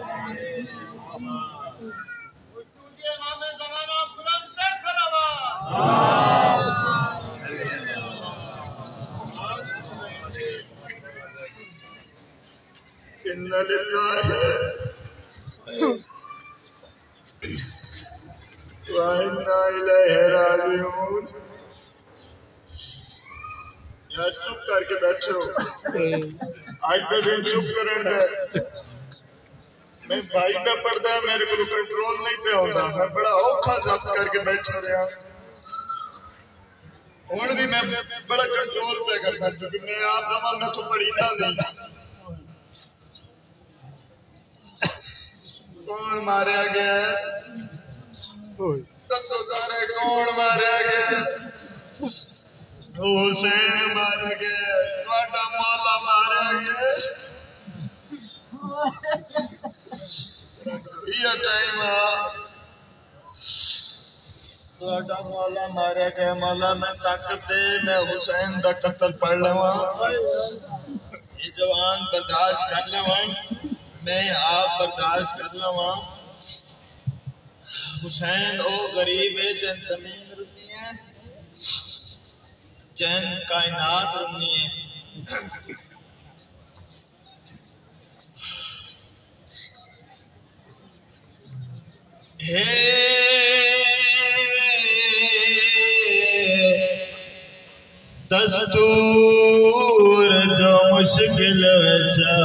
اِنَّ لِلَّهِ وَإِنَّا إِلَيْهِ راجعون۔ یار چپ کر کے بیٹھے ہو، آج دے دن چپ کرن دے۔ میں بھائی پہ پڑھتا ہے، میرے کو کنٹرول نہیں پہ ہوتا، میں بڑا اوکھا ضبط کر کے بیٹھا رہا ہوں بھی میں بڑا کنٹرول پہ کرتا چونکہ میں آپ رواں میں تو پڑھیتا نہیں۔ کون ماریا گیا ہے؟ دسو سارے کون ماریا گیا ہے؟ حسین ماریا گیا ہے، تھوڑا مولا ماریا گیا ہے۔ یہ ٹائم تھوڑا مولا ماریا گیا، مولا میں طاقت دے میں حسین دا قتل پڑھ لواں، یہ جوان برداشت کر لواں، میں آپ برداشت کر لواں۔ حسین او غریب ہے جن زمین رنی ہے، جن کائنات رنی ہے۔ دستور جو مشکل وچا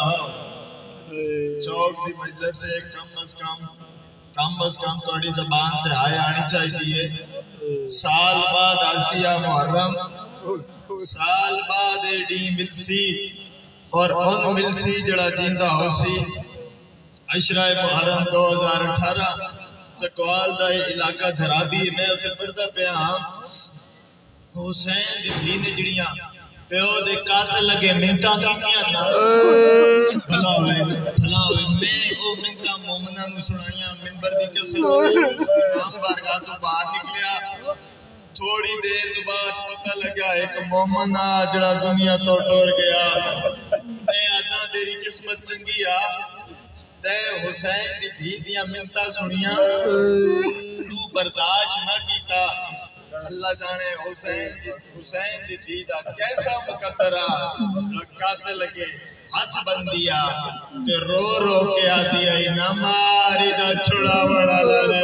چوک دی مجلس سے کم از کم توڑی زبان تے آئے آنی چاہیے۔ سال بعد آسیہ محرم، سال بعد ایڈی ملسی اور ان ملسی جڑا جیندہ ہو سی۔ عشرہ محرم 2018 چکوال دا علاقہ دھرابی میں اسے پڑھتا پیا ہاں۔ حسین دی دھی نے جڑیاں پیو دے قاتل لگے منتاں کیتیاں نا، بھلا ہوئے میں او منتاں مومناں نو سنائیاں منبر دی قسم امام بارگاہ تو باہر نکلیا۔ تھوڑی دیر بعد پتہ لگا ایک مومن جڑا دنیا تو ٹور گیا۔ میں آدھا تیری قسمت چنگی آ تے حسین دی دھی دیاں منتاں سنیاں، تو برداشت نہ کیتا۔ اللہ جانے حسین دی دھی دا کیسا مقدرہ قاتل لگے ہاتھ بندیا تے رو رو کے آدھی آئی نہ ماری دا چھڑا بڑا لارے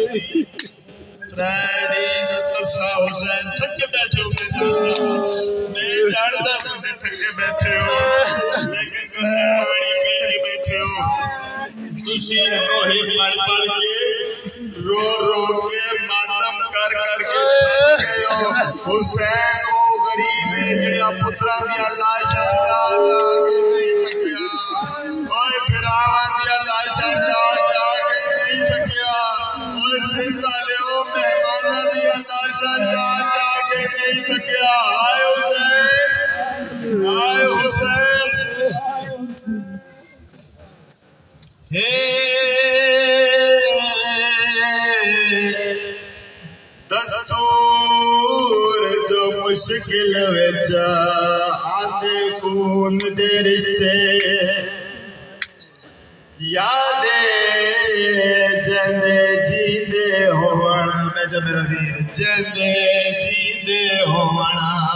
تریڈی دا تسا حسین تھکے بیٹھے ہو میں جانتا تھے تھکے بیٹھے ہو، لیکن تسی پانی پی کے بیٹھے ہو، تسی روحی پڑھ پڑھ کے رو رو کے ماتم کر کر کے تھک گئے ہو۔ حسین وہ غریب ہے جڑیا پتران دیا لاشا جا جا کے نہیں تھکیا، اوہ فراوان دیا لاشا جا جا کے نہیں تھکیا، اوہ سنتا لیو مہمانہ دیا لاشا جا جا کے نہیں تھکیا۔ آئے حسین، آئے حسین، دستور جو مشکل وچا آدھے خون دے رشتے یادے جندے جیندے ہووڑ میں جب میرا ویر جندے جیندے ہووڑ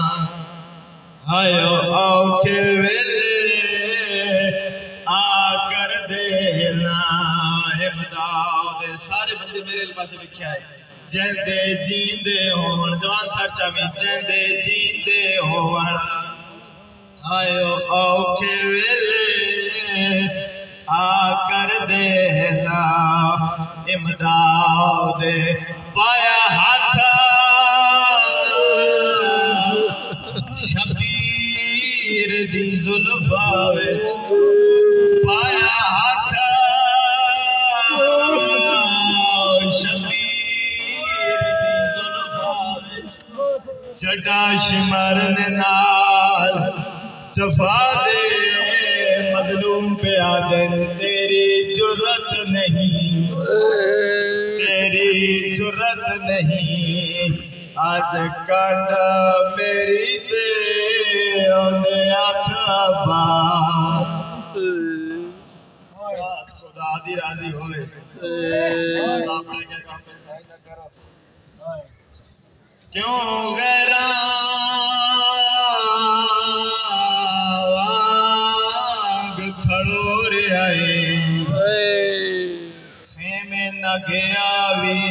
آئیو آؤ کے ویلے آ کر دینا امداد۔ سارے بندے میرے پاس لکھیا ہے جندے جیندے ہووڑ، جوان سر چاہویں جندے جیندے ہووڑ آئیو آؤ کے ویلے آ کر دینا امداد۔ پایا ہاتھا شبیر دی زلفا وچ، پایا ہاتھا شبیر دی زلفا وچ، جڈا شمر دے نال جفا دے مظلوم پہ آدن تیری جرت نہیں، تیری جرت نہیں، آج کانڈا میری دے اونے آتھا بات دی راضی ہوئے کیوں غیران کھڑو رہے خیمے نہ گیا وی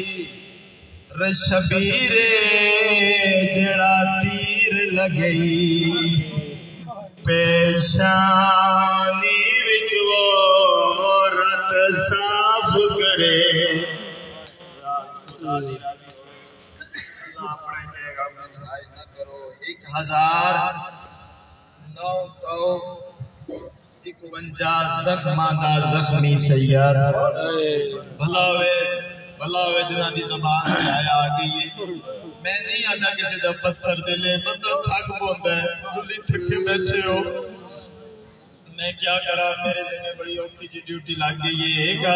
رشبیر جڑا تیر لگئی پیشانی وچ وہ رت صاف کرے خدا دی راضی ہو اللہ اپنے کہے گا مسائل نہ کرو 1951 زخماں دا زخمی سیار بھلاوے جنہ دی زبان میں آیا آگئی ہے میں نہیں آدھا کسی دا پتھر دلے بندہ تھک بوندا ہے تلی تھکے بیٹھے ہو میں کیا کرا میرے دل میں بڑی اوکی جی ڈیوٹی لگ گئی ہے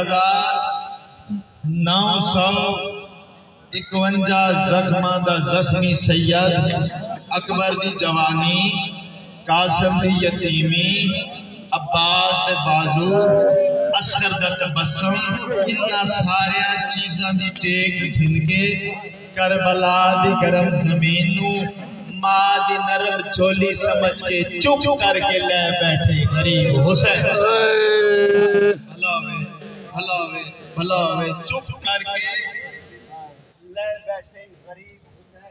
1951 زخماں دا زخمی سید اکبر دی جوانی قاسم دی یتیمی عباس دے بازو اصغر دا تبسم انہا سارے چیزاں دی ٹیک گھن کے کربلا دی گرم زمین نو ماں دی نرم چولی سمجھ کے چپ کر کے لے بیٹھے غریب حسین بھلاوے چپ کر کے لے بیٹھے غریب حسین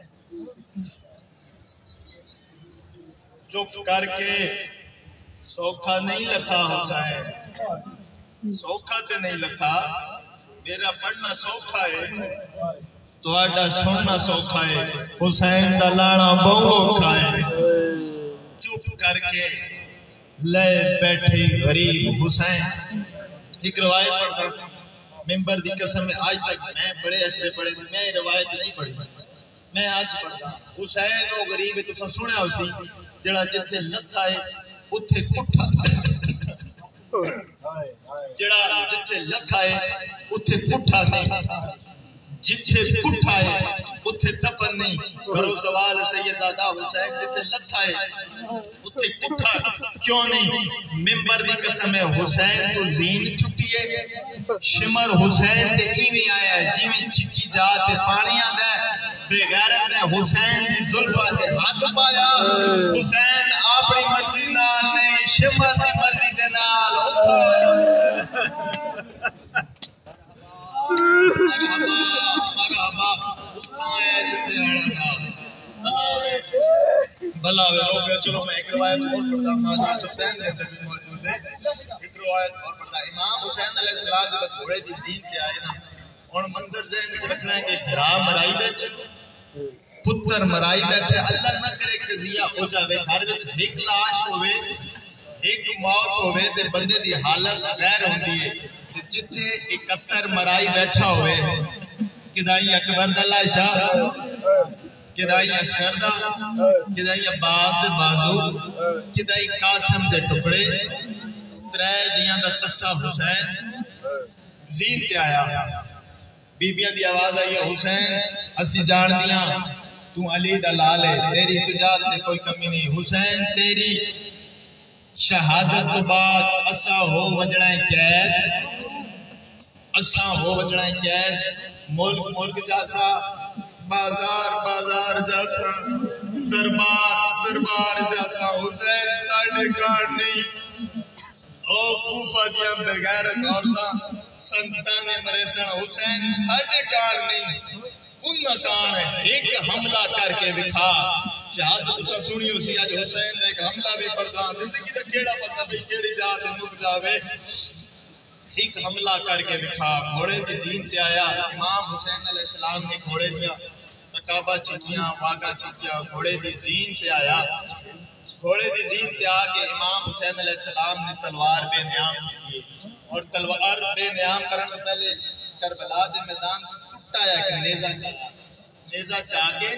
چپ کر کے سوکھا نہیں لتھا حسین سوکھا تے نہیں لتھا میرا پڑھنا سوکھا ہے تو آڈا سننا سوکھا ہے حسین دا لانا بہو اوکھا ہے چپ کر کے لے بیٹھے غریب حسین ایک روایت پڑھتا ممبر دی قسم میں آج تک میں بڑے عشرے پڑھے میں روایت نہیں پڑھی میں آج پڑھتا حسین او غریب تو سا سنے ہو سی جڑا جتھے لتھا ہے اتھے کٹھا جڑا جتھے لکھا ہے اتھے پٹھا نہیں جتھے پٹھا ہے اتھے دفن نہیں کرو سوال سید آدھا حسین جتھے لکھا ہے اتھے پٹھا کیوں نہیں ممبر دی قسم ہے حسین تو زین چھٹی ہے شمر حسین تے ایویں آیا ہے جیویں چکی جاتے پانی آدھا ہے بے غیرت نے حسین دی ظلفہ سے ہاتھ پایا حسین اپنی مرضی نال نہیں شمر دی مرضی دے نال مرحبا اٹھایا جتے اڑا بھلاوے لوگ چلو میں ایک روایت اور پڑھتا ماجر سبتین دے بھی موجود ہے ایک روایت اور پڑھتا امام حسین علیہ السلام جب گھوڑے دی دین کے آئے نا اور منظر ذہن میں رکھنا ہے کہ بھرا مرائی بیٹھے پتر مرائی بیٹھے اللہ نہ کرے کہ ضیاء ہو جاوے گھر وچ ایک لاش ہوئے ایک موت ہوئے تے بندے دی حالت غیر ہوندی ہے جتنے 71 مرائی بیٹھا ہوئے کدائی اکبر دا لاشا کدائی اصغر دا کدائی عباس دے بازو کدائی قاسم دے ٹکڑے ترے جیاں دا تسا حسین زین تے آیا بیبیاں دی آواز آئی ہے حسین اسی جان دیاں تو علی دا لال ہے تیری سجاد تے کوئی کمی نہیں حسین تیری شہادت تو بعد اسا ہو وجڑائیں قید اسا ہو وجڑائیں قید ملک جاسا بازار جاسا دربار جاسا حسین ساڑھے کار نہیں او کوفہ دیا بغیرت عورتاں سنتانے مریسن حسین ساڑھے کار نہیں انہا کان ہے ایک حملہ کر کے دکھا شہادت اسا سنی اسی آج حسین دا ایک حملہ بھی پڑھتا زندگی دا کیڑا پتہ بھی کیڑی جات مک جاوے ایک حملہ کر کے دکھا گھوڑے دی زین تے آیا امام حسین علیہ السلام نے گھوڑے دیا تکابہ چھکیاں واگا چھکیاں گھوڑے دی زین تے آیا گھوڑے دی زین تے آگے امام حسین علیہ السلام نے تلوار بے نیام کی دیئے اور تلوار بے نیام کرنے پہلے کربلا دے میدان ٹوٹا ہے کہ نیزہ چاہ کے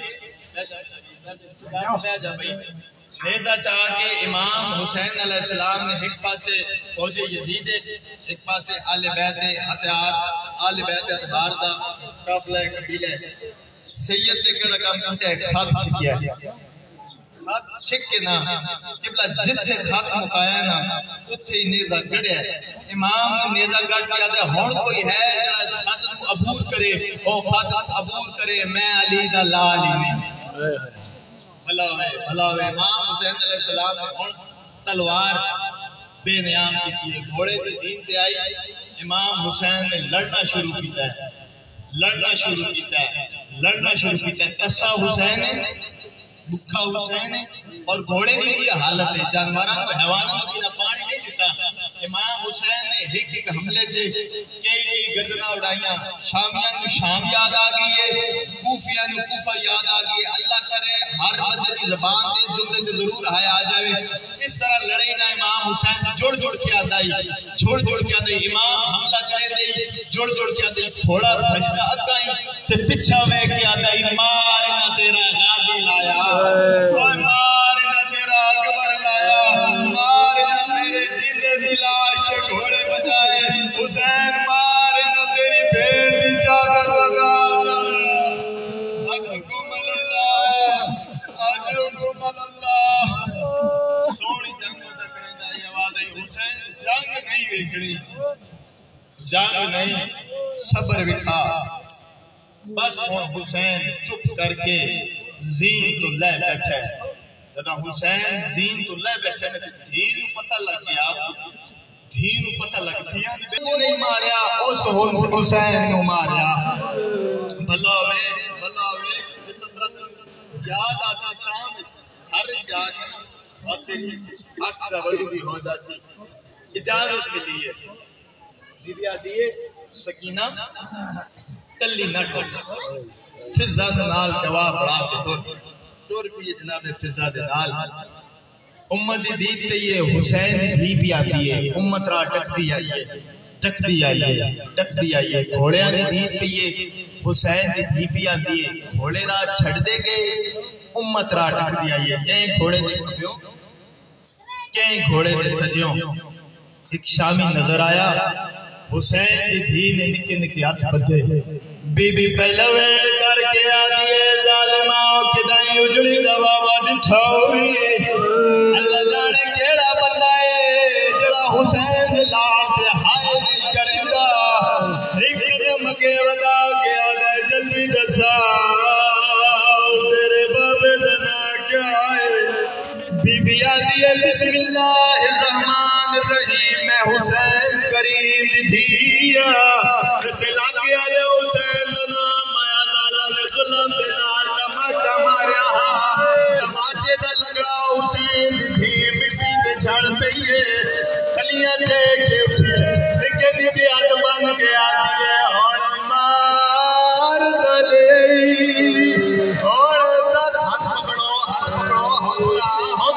نیزہ چاہ کے امام حسین علیہ السلام نے ایک پاسے فوج یزید ایک پاسے آل بیت اتحار دا قافلہ قبیلہ سید کے کڑا کام کہتے ہیں خط چھکیا چھکے نا قبلہ جتھے خط مکایا نا اتھے ہی نیزہ گڑیا امام نے نیزہ گڑ کیا دے ہون کوئی ہے جڑا اس خط نو عبور کرے او خط نو عبور کرے میں علی دا لالی میں بھلا ہوئے امام حسین علیہ السلام نے ہون تلوار بے نیام کی تھی گھوڑے کی زین تے آئی امام حسین نے لڑنا شروع کیتا ہے کسا حسین ہے بکھا حسین ہے اور گھوڑے کی یہ حالت ہے جانوراں کو حیوانوں کو بنا پانی نہیں دیتا امام حسین نے ایک حملے سے کئی گردناں اڑائیاں شامیاں کو شام یاد آ گئی ہے کوفیاں کو کوفہ یاد آ گئی ہے اللہ کرے ہر بندے کی زبان تے جملے تے ضرور آیا آ جاوے اس طرح لڑائی نہ امام حسین جوڑ کے آدائی امام حملہ کرے دے جوڑ کے آدائی تھوڑا بھجدہ اگائی تے پچھا میں کے آدائی مار نہ تیرا غازی لایا مار نہ تیرا اکبر لایا مار نہ تیرے جیندے دلاش کے گھوڑے بجائے حسین مار نہ تیری بھیڑ دی چادر لگا ادرکم اللہ سونی جنگ ہوتا کریں دائی آواز ہے حسین جنگ نہیں ویکھنی جنگ نہیں صبر وکھا بس حسین چپ کر کے زین تو لے بیٹھے جنا حسین زین تو لے بیٹھے دھین پتہ لگ گیا دیکھو نہیں ماریا اس حسین نو ماریا بھلا ہوئے اس طرح یاد آتا شام ہر جاگ اکرہ وجہ بھی ہو جاسی اجازت ملی ہے بی بی آدھی ہے سکینہ تلی نہ ٹوٹ فضا نال جواب بڑا دور بھی جناب فضا دے نال امت دی دید تے یہ حسین دی بھی آتی ہے امت را ٹک دی آئی ہے گھوڑیاں دی دید تے یہ حسین دی بھی آتی ہے گھوڑے را چھڑ دے گئے امت را ٹک دی آئی ہے کہیں گھوڑے دے کھپیوں کہیں گھوڑے دے سجیوں ایک شامی نظر آیا حسین دی دھی نے نکے ہاتھ بدھے بی بی پہلا ویڑ کر کے آدھیے ظالماں کدائیں اجڑی دبابا ڈٹھاوی اللہ جانے کیڑا بندہ ہے جڑا حسین دے لاڑ دے ہائے نہیں کرندہ ایک دم کے ودا کے آدھے جلدی دسا تیرے بابے دنا کیا ہے بی بی آدھیے بسم اللہ الرحمن الرحیم میں حسین کریم دی دھیا جسے لاکے آلے حسین دنا مایا لالا میں ظلم دنار تماچا ماریا تماچے دا لگڑا حسین دی دھی مٹی دے جھڑ پئیے کلیاں جے کے اٹھے نکے آدمان کے آدھی ہے اور مار دلے اور در ہاتھ پکڑو حوصلہ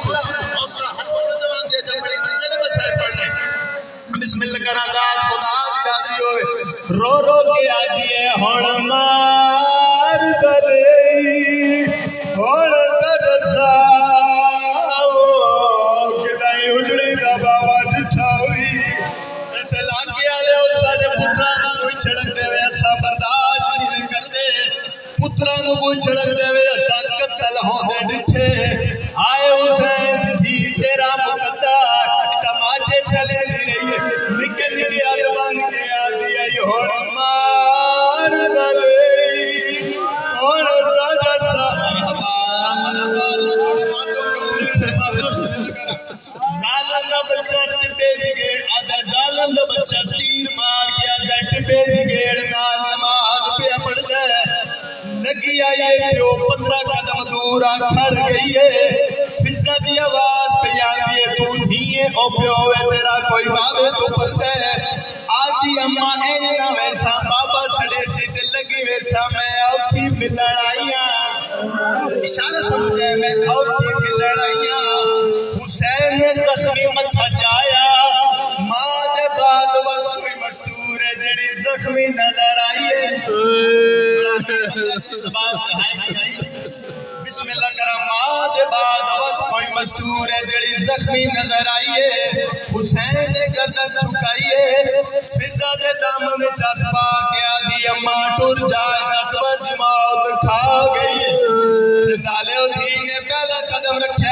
بسم اللہ کرا ذات خدا دی راضی ہوئے رو کے آدھی ہے ہون مار دلے ہون تدسا کدائیں اجڑی دا بابا ڈٹھا ہوئی ایسے لاکے آلے ہو ساڑے پترانا کوئی چھڑک دے وے ایسا برداشت نہیں کر دے پترانا کوئی چھڑک دے وے ایسا قتل ہو دے ڈٹھے آئے حسین دی تیرا مقدر تماچے چلے دی رہی ہے نکے آدمان کے آدھی آئی ہوڑ مار دلے ہوڑ تدسا مرحبا ظالم دا بچہ ٹپے دی گیڑ آدھا ظالم دا بچہ تیر مار گیا آدھا ٹپے دی گیڑ نال نماز پہ پڑ جائے لگی آئیے پیو 15 قدم دور کھڑ گئی ہے فضا دی آواز پہ آدھی ہے تو دھیئے او پیو ہے تیرا کوئی بابے تو پڑھ دے آدھی اممہ اینا ویسا بابا سڑے سی دل لگی ویسا میں اوپی ملڑ آئیاں اشارہ سمجھے میں اوپی ملڑ آئیاں حسین نے زخمی متھا جایا ماں دے بعد وقت کوئی مستور ہے جڑی زخمی نظر آئیے بسم اللہ کرم ماں دے بعد وقت کوئی مستور ہے جڑی زخمی نظر آئیے حسین نے گردن چھکائیے فضا دے دامن چت پا کے آدھی اماں ٹور جائے نتبہ دی موت کھا گئی سندالے دھی نے پہلا قدم رکھیا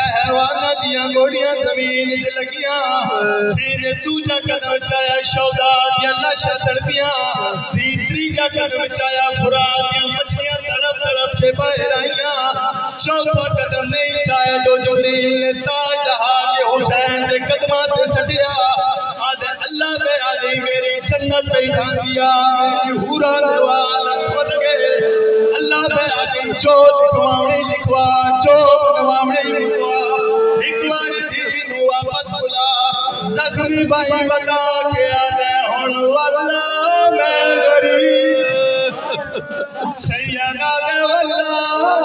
قدم چایا شوداد یا لاشا تڑپیاں تیجا قدم چایا فرات یا مچھلیاں تڑپ تڑپ کے باہر آئیاں چوتھا قدم نہیں چایا جو جبریل نے تاج جہاز حسین دے قدمات سٹیا آدھے اللہ بے آدھی میری جنت پہ ٹھان دیا میری حورا نوال کھول گئے اللہ بے آدھی جو لکھواؤنی لکھوا جو نوامنی لکھوا اکوار دین واپس بلا زخمی بھائی بتا کے آدھے ہون واللہ میں غریب سیدہ دے واللہ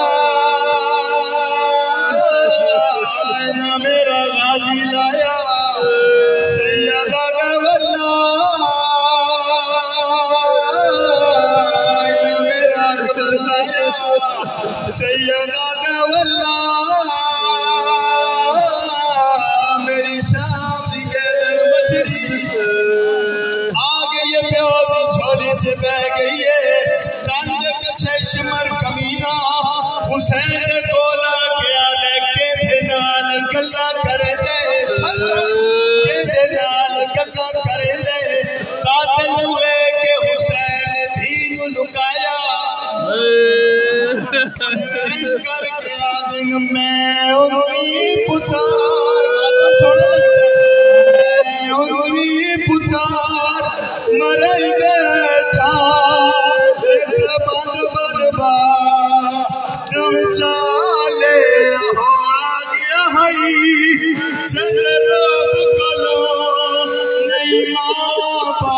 آئینہ میرا غازی لایا سیدہ دے واللہ آئینہ میرا قبر لایا سیدہ دے واللہ میری شام دی گیدن بچڑی آگے یہ پیودی چھولی سے بہ گئی ہے کان دے پچھے شمر کمینہ حسین دے کولا کیا دے کے دے نال گلہ کرے دے کے دے نال گلہ کرے دے قاتل ہوئے کہ حسین دین لکایا کر کے آدھیں میں انہی پتار باتاں چھوڑے لگتے میں انہی پتار مرئی بیٹھا اس بند برباد چالے ہو آگیا ہائی جد رب کلو نہیں ماں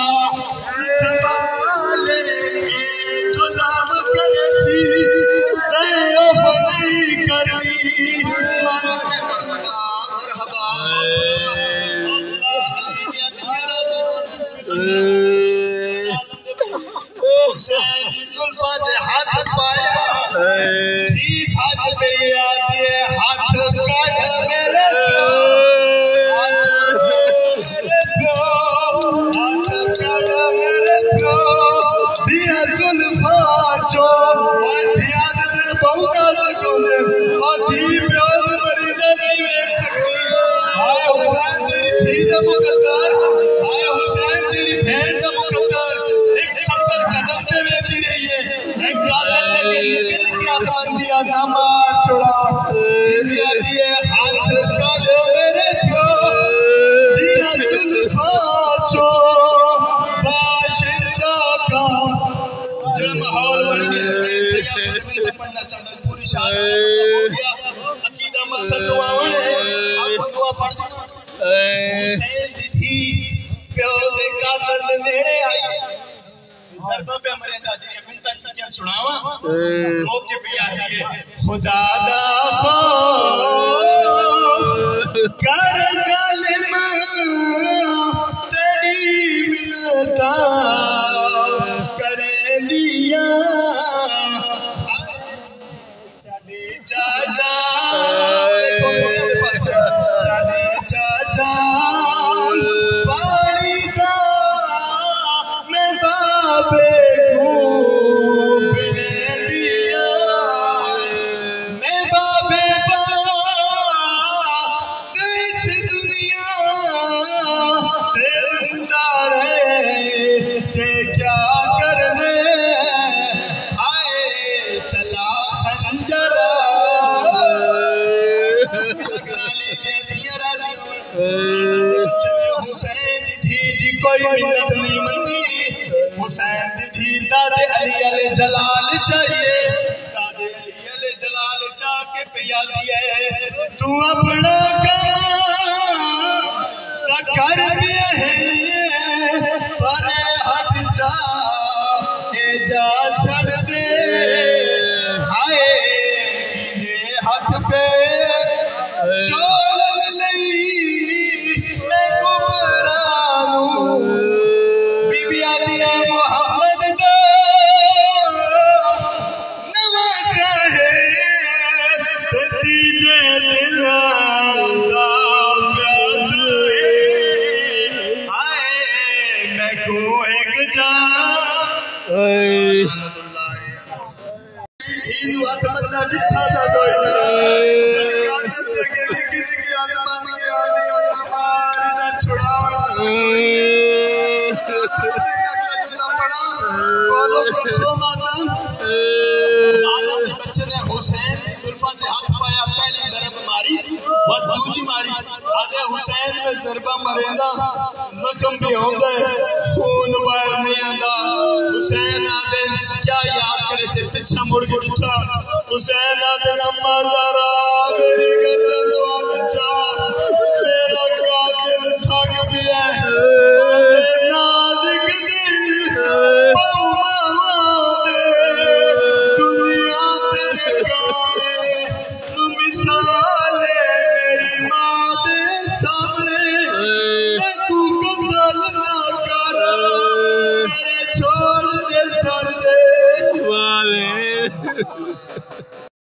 سبالے غلام کرسی نہیں کری من مرحبا حسین زلفہ سے ہاتھ پایا تھی بھاج دے آدھے ہاتھ کاج میرے پیو ہاتھ کاج میرے پیو دیا زلفہ چو آدھی آدھے بہت آدھے کونے آدھی پیوز مریدہ نہیں ایک سکتی آئے حسین تیری تھی دا مقدر آئے حسین تیری بھین دا مقدر ایک سمتر قدم دے ویتی رہی ہے ایک قاتل دے کے لیکن کیا دیا نامار چھوڑا دیا دیئے ہاتھ کاج میرے پیو دیا زلفہ چو باشندہ کا جڑا ماحول بن گیا پڑھنا چاہتا پوری شاعر ہو گیا عقیدہ مقصد جو آوان ہے آپ کو دعا پڑھ دینا حسین تھی پیو دے قاتل دے نیڑے آئی ضربہ پہ ہمارے دادی اپنی تک کیا سناوا رو کے بھی آتی ہے خدا دا خوف کر غالب تیری ملتا کرے دیا چاچا چاچا پانی دا میں بابے کو پلے دیا میں بابے با کس دنیا تندار ہے کہ کیا کرنے آئے چلا خنجرہ حسین دی کوئی منت نہیں مندی حسین دی دادے علی علیہ جلال چاہیے دادے علی علیہ جلال چاہ کے پیا دیئے تو اپنا کام کر دیا ہے پر ہٹ جا اے جا چھڑ دے ہائے ہاتھ پہ جوڑن لئی میں گمرانوں بی بی آدھی ہے محمد دا نوازہ ہے تتیجے دلہ دا پیاز ہے آئے میں کو ایک جا دین وقت مطلع ڈٹھا دا کوئی قاتل دیکھے کہ آدمان کے آدھی اور ہماری نہ چھڑاونا حسین میں ضربہ مریندا زخم بھی ہوندے خون باہر نہیں آندا حسین آدن کیا یاد کرے سے پچھا مڑ کے اٹھا حسین آدن اما زہرا میری گردن دعا بچا میرا قاتل تھک بھی ہے آدھے نازک دل پاؤں دے دنیا تیرے کائے تو مثال ہے میری ماں دے سامنے تو قتل نہ کر میرے چھوڑ دے سر دے والے